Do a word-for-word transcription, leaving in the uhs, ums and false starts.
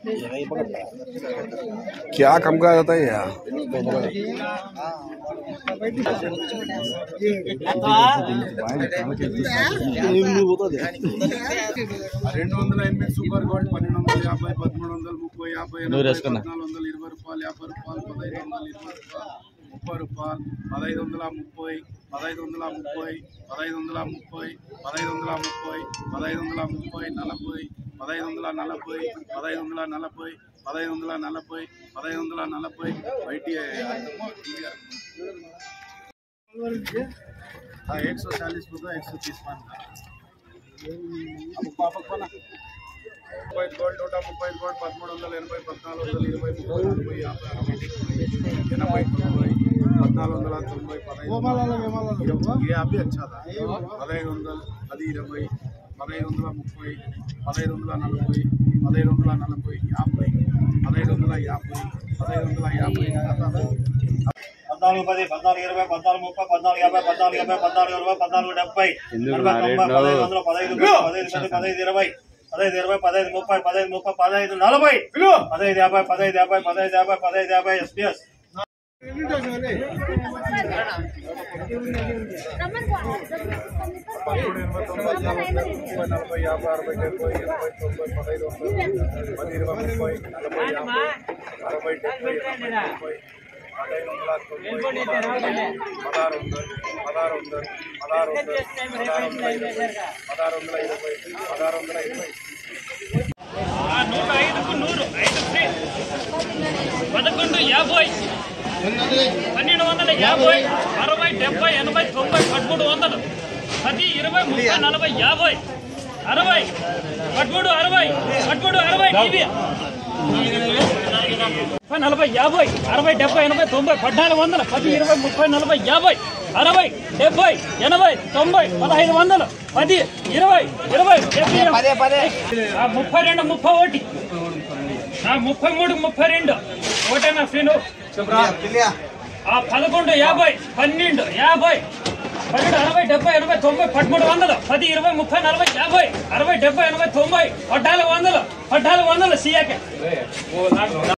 क्या कम का जाता है यार రెండు వందల ఎనిమిది సూపర్ గోల్డ్ పన్నెండు వందల యాభై పదమూడు వందల ముప్పై యాభై పద్నాలుగు వందల ఇరవై రూపాయలు యాభై రూపాయలు పదహైదు వందల ఇరవై రూపాయలు ముప్పై రూపాయలు పదహైదు వందల ముప్పై పదహైదు వందల ముప్పై పదహైదు వందల ముప్పై పదహైదు వందల ముప్పై పదహైదు వందల ముప్పై నలభై పదహైదు వందల నలభై పదహైదు వందల నలభై పదహైదు వందల నలభై పదహైదు వందల నలభై బయటి एक सौ चालीस रुपये एक सौ तीस पान ముప్పై గోల్డ్ నూట ముప్పై గోల్డ్ పదమూడు వందల ఎనభై పద్నాలుగు వందల ఇరవై ముప్పై నలభై యాభై అరవై ఎనభై తొంభై పద్నాలుగు వందల తొంభై పదహైదు ये अभी अच्छा था పదహైదు వందలు అది ఇరవై పదహైదు వందల ముప్పై పదహైదు వందల నలభై పదహైదు వందల నలభై యాభై పదహైదు వందల యాభై పదహైదు వందల యాభై పద్నాలుగు పది పద్నాలుగు ఇరవై పద్నాలుగు ముప్పై పద్నాలుగు యాభై పద్నాలుగు యాభై పద్నాలుగు ఇరవై పద్నాలుగు డెబ్బై పదహైదు వందల పదహైదు పదహైదు పది పదహైదు ఇరవై పదహైదు ఇరవై పదహైదు ముప్పై పదహైదు ముప్పై పదహైదు నలభై పదహైదు యాభై పదహైదు యాభై పదహైదు యాభై పదహైదు యాభై ఎస్పీఎస్ నలభై యాభై అరవై డెబ్బై ఎనభై తొంభై పదహైదు వందలు పది ఇరవై ముప్పై నలభై యాభై అరవై డెబ్బై ముప్పై పదహైదు వందల తొంభై పదహారు వందలు పదహారు వందలు పదహారు వందలు పదహారు వందల ఇరవై పదహారు వందల ఇరవై నూట ఐదుకు నూరు ఐదు పదకొండు యాభై పన్నెండు వందల యాభై అరవై డెబ్బై ఎనభై తొంభై పదమూడు వందలు పది ఇరవై ముప్పై నలభై యాభై అరవై పదమూడు అరవై పదమూడు అరవై నలభై యాభై అరవై డెబ్బై ఎనభై తొంభై పద్నాలుగు వందలు పది ఇరవై ముప్పై నలభై యాభై అరవై డెబ్బై ఎనభై తొంభై పదహైదు వందలు పది ఇరవై ఇరవై ముప్పై రెండు ముప్పై ఒకటి ముప్పై మూడు ముప్పై రెండు ఒకటేనా శ్రీను పదకొండు యాభై పన్నెండు యాభై పన్నెండు అరవై డెబ్బై ఎనభై తొంభై పదమూడు వందలు పది ఇరవై ముప్పై నలభై యాభై అరవై డెబ్బై ఎనభై తొంభై పద్నాలుగు వందలు పద్నాలుగు వందలు సీఏకే